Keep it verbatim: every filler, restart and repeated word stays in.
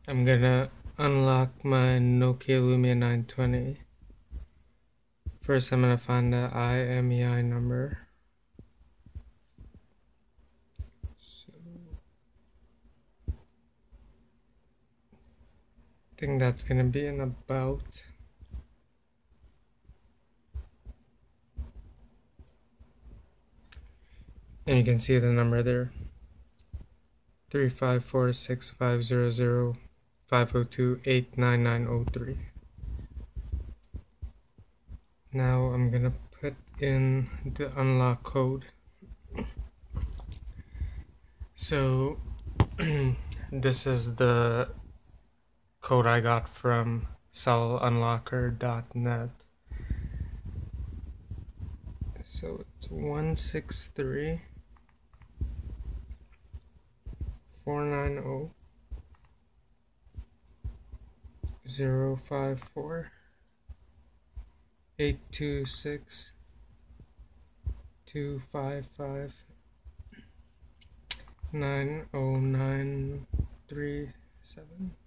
I'm gonna unlock my Nokia Lumia nine twenty. First, I'm gonna find the I M E I number. So, I think that's gonna be in about. And you can see the number there. three five four six five zero zero five zero two eight nine nine zero three. Now I'm gonna put in the unlock code. So this is the code I got from cell unlocker dot net. So it's one six three four nine zero zero five four eight two six two five five nine zero nine three seven.